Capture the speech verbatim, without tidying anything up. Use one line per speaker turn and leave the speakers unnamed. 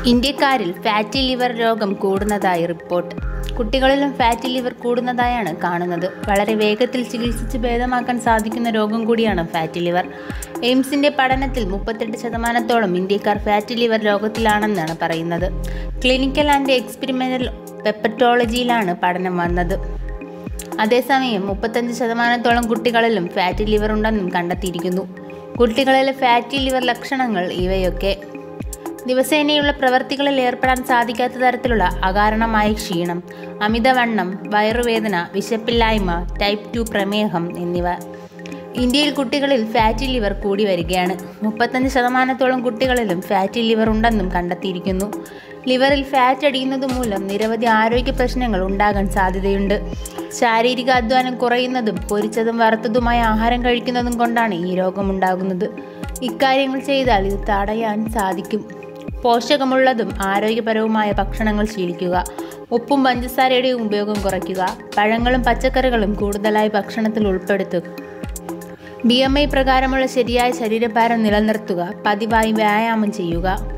ഇന്ത്യക്കാരിൽ fatty liver രോഗം കൂടുന്നതായി report. കുട്ടികളിലും ഫാറ്റി ലിവർ കൂടുന്നതായാണ് കാണുന്നത്. വളരെ വേഗത്തിൽ ചികിത്സിച്ച് ഭേദമാക്കാൻ സാധിക്കുന്ന രോഗം കൂടിയാണ് ഫാറ്റി ലിവർ. എയിംസിന്റെ പഠനത്തിൽ മുപ്പത്തെട്ട് ശതമാനത്തോളം ഇന്ത്യക്കാർ ഫാറ്റി ലിവർ രോഗത്തിലാണെന്നാണ് പറയുന്നത്. ക്ലിനിക്കൽ ആൻഡ് എക്സ്പെരിമെന്റൽ ഹെപ്പറ്റോളജിയിലാണ് പഠനം വന്നത്. അതേസമയം മുപ്പത്തഞ്ച് ശതമാനത്തോളം കുട്ടികളിലും ഫാറ്റി ലിവർ ഉണ്ടെന്നും കണ്ടെത്തിയിരിക്കുന്നു. കുട്ടികളിലെ ഫാറ്റി ലിവർ ലക്ഷണങ്ങൾ ഇവയൊക്കെ: ദിവസേനയുള്ള പ്രവൃത്തികളിൽ ഏർപ്പെടാൻ സാധിക്കാത്ത തരത്തിലുള്ള അകാരണമായ ക്ഷീണം, അമിതവണ്ണം, വയറുവേദന, വിശപ്പില്ലായ്മ, ടൈപ്പ് ടു പ്രമേഹം എന്നിവ. ഇന്ത്യയിൽ കുട്ടികളിൽ ഫാറ്റി ലിവർ കൂടി വരികയാണ്. മുപ്പത്തഞ്ച് ശതമാനത്തോളം കുട്ടികളിലും ഫാറ്റി ലിവർ ഉണ്ടെന്നും കണ്ടെത്തിയിരിക്കുന്നു. ലിവറിൽ ഫാറ്റ് അടിയുന്നത് മൂലം നിരവധി ആരോഗ്യ പ്രശ്നങ്ങൾ ഉണ്ടാകാൻ സാധ്യതയുണ്ട്. ശാരീരിക അധ്വാനം കുറയുന്നതും പൊരിച്ചതും വറുത്തതുമായ ആഹാരം കഴിക്കുന്നതും കൊണ്ടാണ് ഈ രോഗമുണ്ടാകുന്നത്. ഇക്കാര്യങ്ങൾ ചെയ്താൽ ഇത് തടയാൻ സാധിക്കും. പോഷകമുള്ളതും ആരോഗ്യപരവുമായ ഭക്ഷണങ്ങൾ ശീലിക്കുക. ഉപ്പും പഞ്ചസാരയുടെയും ഉപയോഗം കുറയ്ക്കുക. പഴങ്ങളും പച്ചക്കറികളും കൂടുതലായി ഭക്ഷണത്തിൽ ഉൾപ്പെടുത്തുക. ബി എം ഐ പ്രകാരമുള്ള ശരിയായ ശരീരഭാരം നിലനിർത്തുക. പതിവായി വ്യായാമം ചെയ്യുക.